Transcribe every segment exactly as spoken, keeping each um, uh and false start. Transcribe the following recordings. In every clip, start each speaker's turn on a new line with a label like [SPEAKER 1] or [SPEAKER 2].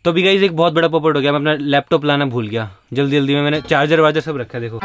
[SPEAKER 1] तो भी गाइस एक बहुत बड़ा पोपट हो गया, मैं अपना लैपटॉप लाना भूल गया। जल्दी जल्दी में मैंने चार्जर वार्जर सब रखा है, देखो।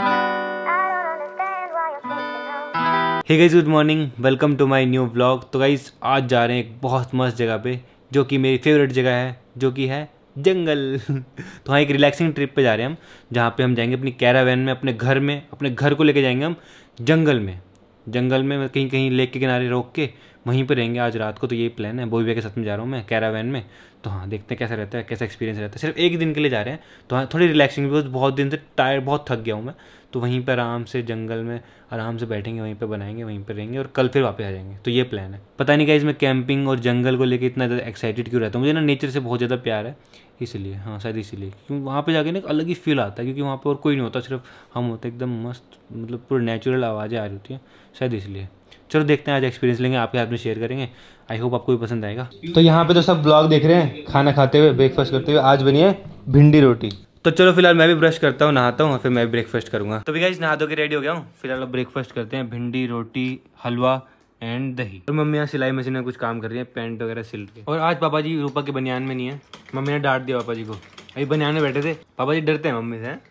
[SPEAKER 1] Hey guys, good morning, welcome to my new vlog. तो गाइस आज जा रहे हैं एक बहुत मस्त जगह पे, जो कि मेरी फेवरेट जगह है, जो कि है जंगल। तो हाँ, एक रिलैक्सिंग ट्रिप पे जा रहे हैं हम, जहाँ पे हम जाएंगे अपनी कैरावैन में, अपने घर में, अपने घर को लेके जाएंगे हम जंगल में। जंगल में कहीं कहीं लेक के किनारे रोक के वहीं पे रहेंगे आज रात को। तो यही प्लान है, बोई भैया के साथ में जा रहा हूँ मैं कैरावैन में। तो हाँ, देखते हैं कैसा रहता है, कैसा एक्सपीरियंस रहता है। सिर्फ एक दिन के लिए जा रहे हैं, तो हाँ थोड़ी रिलैक्सिंग, बिकॉज बहुत दिन से टायर्ड, बहुत थक गया हूँ मैं। तो वहीं पर आराम से जंगल में आराम से बैठेंगे, वहीं पे बनाएंगे, वहीं पे रहेंगे और कल फिर वापस आ जाएंगे। तो ये प्लान है। पता नहीं गाइस मैं कैंपिंग और जंगल को लेके इतना ज़्यादा एक्साइटेड क्यों रहता हूँ। मुझे ना नेचर से बहुत ज़्यादा प्यार है, इसलिए। हाँ शायद इसीलिए, क्योंकि वहाँ पे जाके ना एक अलग ही फील आता है, क्योंकि वहाँ पे और कोई नहीं होता, सिर्फ हम होते, एकदम मस्त, मतलब पूरी नेचुरल आवाज़ें आ रही होती हैं, शायद इसलिए। चलो देखते हैं, आज एक्सपीरियंस लेंगे, आपके हाथ में शेयर करेंगे। आई होप आपको भी पसंद आएगा। तो यहाँ पे तो सब ब्लॉग देख रहे हैं, खाना खाते हुए, ब्रेकफास्ट करते हुए। आज बनी है भिंडी रोटी। तो चलो फिलहाल मैं भी ब्रश करता हूँ, नहाता हूँ और फिर मैं भी ब्रेकफास्ट करूँगा। तो भी गाइस नहा धो के रेडी हो गया हूँ। फिलहाल ब्रेकफास्ट करते हैं, भिंडी रोटी, हलवा एंड दही। और मम्मी यहाँ सिलाई मशीन में कुछ काम कर रही है, पैंट वगैरह सिल के। और आज पापा जी रूपा के बनियान में नहीं है, मम्मी ने डांट दिया पापा जी को। अभी बनियान में बैठे थे, पापा जी डरते हैं मम्मी से।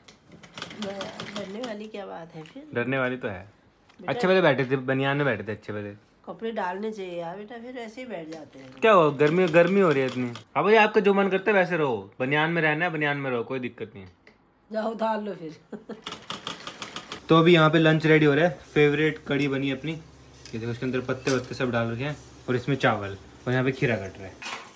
[SPEAKER 2] डरने वाली क्या बात है फिर?
[SPEAKER 1] डरने वाली तो है। अच्छे वाले बैठे थे, बनियान में बैठे थे, अच्छे वाले।
[SPEAKER 2] कपड़े डालने चाहिए यार बेटा, फिर ऐसे ही बैठ जाते हैं।
[SPEAKER 1] क्या हो, गर्मी गर्मी हो रही है इतनी। अब ये आपका जो मन करता है वैसे रहो, बनियान में रहना है बनियान में रहो, कोई दिक्कत नहीं है।
[SPEAKER 2] जाओ उतार लो फिर।
[SPEAKER 1] तो अभी यहाँ पे लंच रेडी हो रहा है। फेवरेट कड़ी बनी है अपनी, ये देखो, इसके अंदर पत्ते वत्ते सब डाल रखे हैं और इसमें चावल, और यहाँ पे खीरा कट रहा है।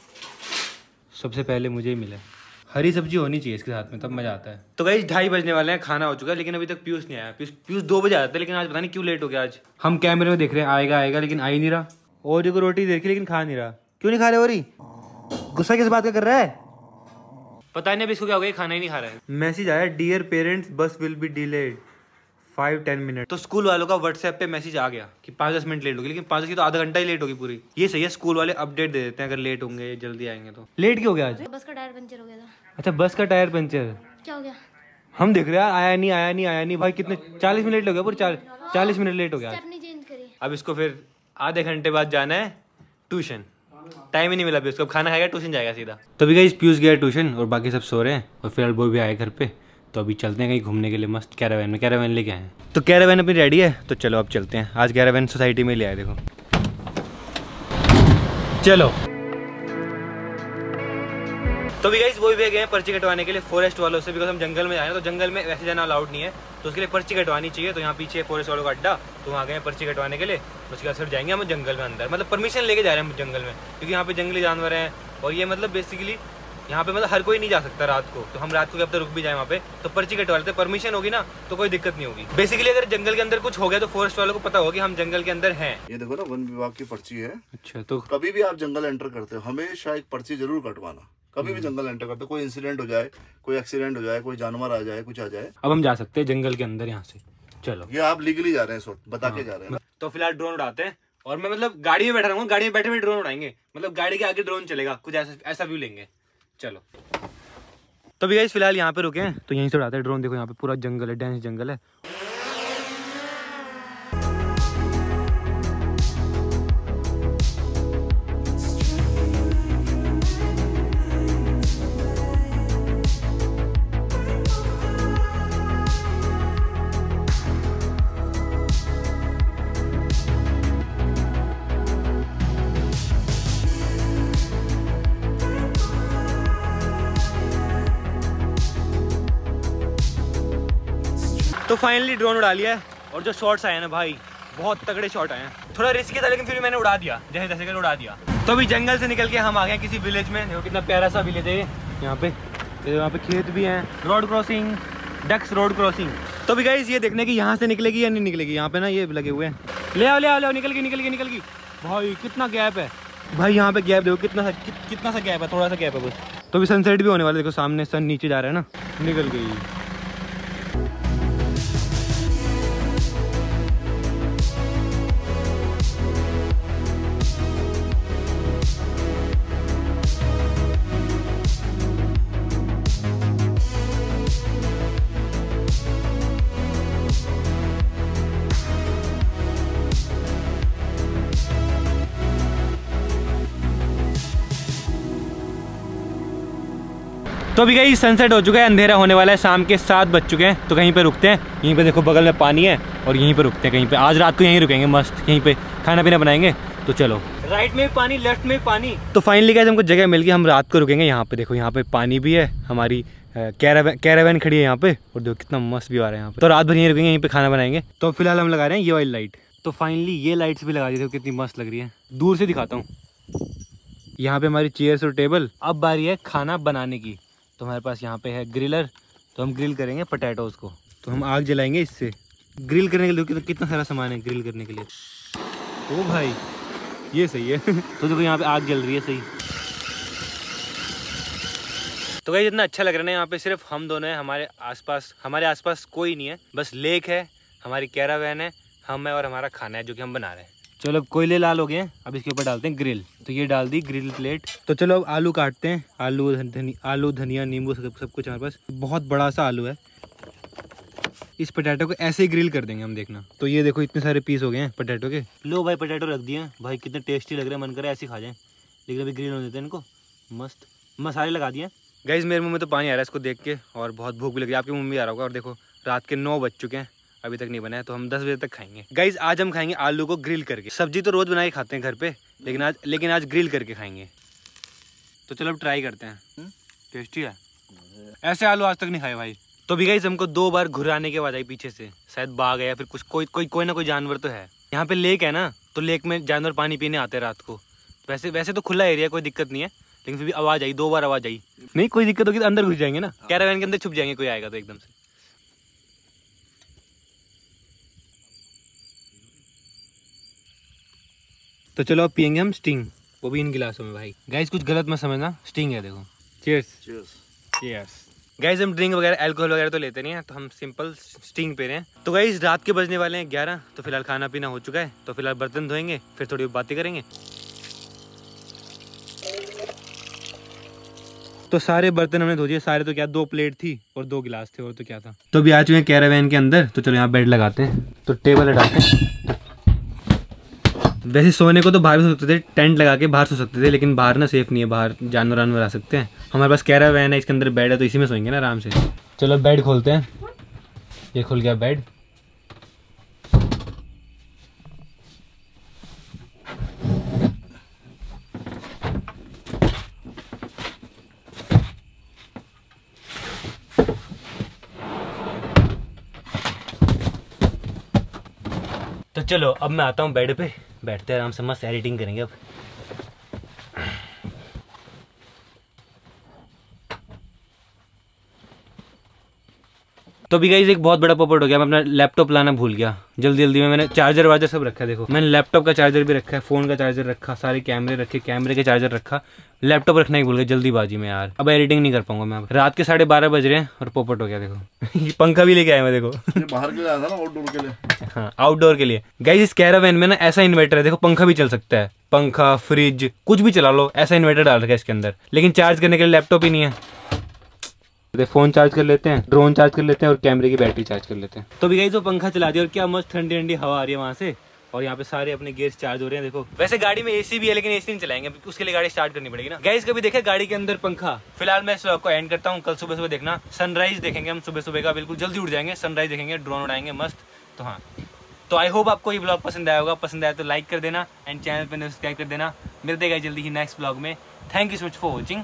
[SPEAKER 1] सबसे पहले मुझे ही मिला, हरी सब्जी होनी चाहिए इसके साथ में, तब मजा आता है। तो गाइस ढाई बजने वाले हैं, खाना हो चुका है, लेकिन अभी तक पीयूष नहीं आया। पीयूष पीयूष दो बजे आता है, लेकिन आज पता नहीं क्यों लेट हो गया। आज हम कैमरे में देख रहे हैं आएगा आएगा, लेकिन आ ही नहीं रहा। और को रोटी देखी लेकिन खा नहीं रहा। क्यों नहीं खा रहे? और गुस्सा किस बात का कर रहा है? पता नहीं अभी इसको क्या हो गया, खाना ही नहीं खा रहा है। मैसेज आया, dear parents bus will be delayed five ten minute. तो स्कूल वालों का व्हाट्सएप पे मैसेज आ गया कि पाँच दस मिनट लेट होगी, लेकिन पाँच दस की तो आधा घंटा ही लेट होगी पूरी। ये सही है, स्कूल वाले अपडेट दे देते हैं अगर लेट होंगे, जल्दी आएंगे तो। लेट क्यों हो गया आज?
[SPEAKER 3] बस का टायर पंचर हो गया था।
[SPEAKER 1] अच्छा, बस का टायर पंचर।
[SPEAKER 3] क्या हो गया?
[SPEAKER 1] हम देख रहे हैं आया नहीं आया नहीं आया नहीं भाई, कितने चालीस मिनट हो गया, पूरे चार चालीस मिनट लेट हो गया।
[SPEAKER 3] चेंज करी। अब
[SPEAKER 1] इसको फिर आधे घंटे बाद जाना है ट्यूशन, टाइम ही नहीं मिला अभी उसको। खाना खाएगा ट्यूशन जाएगा सीधा। तो अभी गाइस पीयूष गया ट्यूशन और बाकी सब सो रहे हैं, और फिलहाल वो भी आए घर पे। तो अभी चलते हैं कहीं घूमने के लिए, मस्त कैरावैन में। कैरावैन लेके आए हैं, तो कैरावैन अपनी रेडी है, तो चलो अब चलते हैं। आज कैरावैन सोसाइटी में ले आए, देखो। चलो तो भी गाइस वो भी गए हैं पर्ची कटवाने के लिए फॉरेस्ट वालों से, बिकॉज हम जंगल में आए हैं, तो जंगल में वैसे जाना अलाउड नहीं है, तो उसके लिए पर्ची कटवानी चाहिए। तो यहाँ पीछे फॉरेस्ट वालों का अड्डा, तो वहाँ गए हैं पर्ची कटवाने के लिए। उसके बाद फिर जाएंगे हम जंगल में अंदर, मतलब परमिशन लेके जा रहे हैं हम जंगल में, क्योंकि यहाँ पे जंगली जानवर हैं। और ये मतलब बेसिकली यहाँ पे मतलब हर कोई नहीं जा सकता रात को, तो हम रात को कब तक रुक भी जाए वहाँ पे, तो पर्ची कटवा लेते, परमिशन होगी ना तो कोई दिक्कत नहीं होगी। बेसिकली अगर जंगल के अंदर कुछ हो गया तो फॉरेस्ट वालों को पता होगा कि हम जंगल के अंदर हैं।
[SPEAKER 4] ये देखो ना, वन विभाग की पर्ची है।
[SPEAKER 1] अच्छा, तो
[SPEAKER 4] कभी भी आप जंगल एंटर करते हो हमेशा एक पर्ची जरूर कटवाना। कभी भी जंगल एंटर करते हो, कोई इंसिडेंट हो जाए, कोई एक्सीडेंट हो जाए, कोई जानवर आ जाए, कुछ आ जाए।
[SPEAKER 1] अब हम जा सकते हैं जंगल के अंदर यहाँ से। चलो,
[SPEAKER 4] ये आप लीगली जा रहे हैं, बता के जा रहे हैं।
[SPEAKER 1] तो फिलहाल ड्रोन उड़ाते हैं, और मैं मतलब गाड़ी में बैठा रहूंगा, गाड़ी में बैठे हुए ड्रोन उड़ाएंगे, मतलब गाड़ी के आगे ड्रोन चलेगा, कुछ ऐसा ऐसा व्यू लेंगे। चलो तो भी गाइस फिलहाल यहाँ पे रुके हैं, तो यहीं से उड़ाते हैं ड्रोन। देखो यहाँ पे पूरा जंगल है, डेंस जंगल है। तो फाइनली ड्रोन उड़ा लिया है, और जो शॉट्स आए हैं ना भाई, बहुत तगड़े शॉट आए हैं। थोड़ा रिस्की था, लेकिन फिर मैंने उड़ा दिया, जैसे जैसे कर उड़ा दिया। तो अभी जंगल से निकल के हम आ गए किसी विलेज में। देखो कितना प्यारा सा विलेज है यहाँ पे। तो यहाँ पे खेत भी हैं, road crossing, ducks road crossing. तो अभी गाइस ये देखने की यहाँ से निकलेगी या नहीं निकलेगी। यहाँ पे ना ये लगे हुए हैं, ले आओ ले आओ ले आओ, निकल गई निकल गई निकल गई। भाई कितना गैप है भाई, यहाँ पे गैप देखो कितना सा कि, कितना सा गैप है, थोड़ा सा गैप है बस। तो अभी सनसेट भी होने वाला है, देखो सामने सन नीचे जा रहा है ना, निकल गई। तो अभी कहीं सनसेट हो चुका है, अंधेरा होने वाला है, शाम के सात बज चुके हैं। तो कहीं पे रुकते हैं, यहीं पे देखो बगल में पानी है और यहीं पे रुकते हैं कहीं पे। आज रात को यहीं रुकेंगे, मस्त यहीं पे खाना पीना बनाएंगे। तो चलो, राइट में पानी, लेफ्ट में पानी। तो फाइनली गाइस हमको जगह मिल गई, हम रात को रुकेंगे यहाँ पे। देखो यहाँ पे पानी भी है, हमारी कैरावैन कैरावैन खड़ी है यहाँ पे, और देखो कितना मस्त व्यू आ रहा है यहाँ पे। तो रात भर यहीं रुकेंगे, यहीं पे खाना बनाएंगे। तो फिलहाल हम लगा रहे हैं ये वाली लाइट। तो फाइनली ये लाइट्स भी लगा दी, देखो कितनी मस्त लग रही है। दूर से दिखाता हूँ, यहाँ पे हमारी चेयर्स और टेबल। अब बारी है खाना बनाने की। तो हमारे पास यहाँ पे है ग्रिलर, तो हम ग्रिल करेंगे पोटैटोज़ को। तो हम आग जलाएंगे इससे ग्रिल करने के लिए। तो कितना सारा सामान है ग्रिल करने के लिए। ओ भाई ये सही है। तो देखो यहाँ पे आग जल रही है, सही। तो गाइस इतना अच्छा लग रहा है ना यहाँ पे, सिर्फ हम दोनों हैं। हमारे आसपास हमारे आसपास कोई नहीं है, बस लेक है, हमारी कैरावैन है, हम है और हमारा खाना है जो कि हम बना रहे हैं। चलो कोयले लाल हो गए हैं, अब इसके ऊपर डालते हैं ग्रिल। तो ये डाल दी ग्रिल प्लेट। तो चलो अब आलू काटते हैं। आलू धनि आलू धनिया नींबू सब सब कुछ हमारे पास। बहुत बड़ा सा आलू है। इस पोटैटो को ऐसे ही ग्रिल कर देंगे हम, देखना। तो ये देखो इतने सारे पीस हो गए हैं पोटैटो के। लो भाई पोटैटो रख दिए हैं भाई, कितने टेस्टी लग रहे हैं, मन करे ऐसे खा जाएं। लेकिन अभी ग्रिल होने देते हैं इनको। मस्त मसाले लगा दिए। गाइस मेरे मुंह में तो पानी आ रहा है इसको देख के, और बहुत भूख भी लग रही है। आपके मुंह में भी आ रहा होगा। और देखो रात के नौ बज चुके हैं, अभी तक नहीं बना है, तो हम दस बजे तक खाएंगे। गाइस आज हम खाएंगे आलू को ग्रिल करके। सब्जी तो रोज बना के खाते हैं घर पे, लेकिन आज लेकिन आज ग्रिल करके खाएंगे। तो चलो अब ट्राई करते हैं। टेस्टी है, ऐसे आलू आज तक नहीं खाए भाई। तो भी गाइस हमको दो बार घुराने के बाद आई पीछे से, शायद बाघ है या फिर कुछ कोई कोई कोई ना कोई जानवर तो है। यहाँ पे लेक है ना, तो लेक में जानवर पानी पीने आते हैं रात को। वैसे वैसे तो खुला एरिया, कोई दिक्कत नहीं है, लेकिन फिर भी आवाज आई, दो बार आवाज आई। नहीं कोई दिक्कत होगी तो अंदर घुस जाएंगे ना, कैरावैन के अंदर छुप जाएंगे, कोई आएगा तो एकदम से। तो चलो अब पियेंगे हम स्टिंग, वो भी इन गिलासों में भाई। गाइस कुछ गलत मत समझना, स्टिंग है देखो। Cheers
[SPEAKER 4] cheers
[SPEAKER 1] cheers. गाइस हम ड्रिंक वगैरह अल्कोहल वगैरह तो लेते नहीं है, तो हम सिंपल स्टिंग पे रहे हैं। तो गाइस रात के बजने वाले हैं ग्यारह। तो फिलहाल खाना पीना हो चुका है, तो फिलहाल बर्तन धोएंगे, फिर थोड़ी बातें करेंगे। तो सारे बर्तन हमने धो दिए, सारे तो क्या, दो प्लेट थी और दो गिलास थे, और तो क्या था। तो अभी आ चुके हैं कैरावैन के अंदर। तो चलो यहाँ बेड लगाते हैं, तो टेबल हटाते हैं। वैसे सोने को तो बाहर भी सो सकते थे, टेंट लगा के बाहर सो सकते थे, लेकिन बाहर ना सेफ नहीं है, बाहर जानवर वानवर आ सकते हैं। हमारे पास कैरावैन है, इसके अंदर बेड है, तो इसी में सोएंगे ना आराम से। चलो बेड खोलते हैं। ये खुल गया बेड। तो चलो अब मैं आता हूँ बेड पे, बैठते हैं आराम से, मस्त एडिटिंग करेंगे अब। तो भी गाइस एक बहुत बड़ा पोपट हो गया, मैं अपना लैपटॉप लाना भूल गया। जल्दी जल्दी में मैंने चार्जर वार्जर सब रखा है, देखो मैंने लैपटॉप का चार्जर भी रखा है, फ़ोन का चार्जर रखा, सारे कैमरे रखे, कैमरे के चार्जर रखा, लैपटॉप रखना ही भूल गया जल्दीबाजी में यार। अब एडिटिंग नहीं कर पाऊंगा मैं। रात के साढ़े बारह बज रहे हैं और पोपट हो गया देखो। पंखा भी लेके आया मैं देखो।
[SPEAKER 4] बाहर के लिए आया था ना, आउटडोर के लिए।
[SPEAKER 1] हाँ आउटडोर के लिए। गाइस इस कैरावैन में ना ऐसा इन्वर्टर है, देखो पंखा भी चल सकता है, पंखा फ्रिज कुछ भी चला लो, ऐसा इन्वर्टर डाल रखा है इसके अंदर। लेकिन चार्ज करने के लिए लैपटॉप ही नहीं है। फोन चार्ज कर लेते हैं, ड्रोन चार्ज कर लेते हैं, और कैमरे की बैटरी चार्ज कर लेते हैं। तो भी गाइस वो पंखा चला दिया, और क्या मस्त ठंडी ठंडी हवा आ रही है वहाँ से, और यहाँ पे सारे अपने गियर्स चार्ज हो रहे हैं देखो। वैसे गाड़ी में एसी भी है, लेकिन एसी नहीं चलाएंगे, उसके लिए गाड़ी स्टार्ट करनी पड़ेगी ना। गाइस कभी देखे गाड़ी के अंदर पंखा। फिलहाल मैं इस व्लॉग को एंड करता हूँ। कल सुबह सुबह देखना सनराइज देखेंगे हम, सुबह सुबह का बिल्कुल जल्दी उठ जाएंगे, सनराइज देखेंगे, ड्रोन उड़ाएंगे मस्त। तो हाँ, तो आई होप आपको ये ब्लॉग पसंद आया होगा। पसंद आया तो लाइक कर देना, एंड चैनल पर सब्सक्राइब कर देना। मिलते हैं जल्दी ही नेक्स्ट ब्लॉग में। Thank you so much for watching.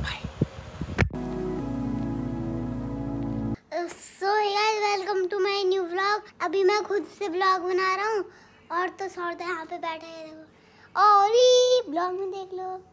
[SPEAKER 3] So guys welcome to my new vlog. अभी मैं खुद से ब्लॉग बना रहा हूँ, और तो सौरते यहाँ पे बैठे हैं देखो, और ब्लॉग में देख लो।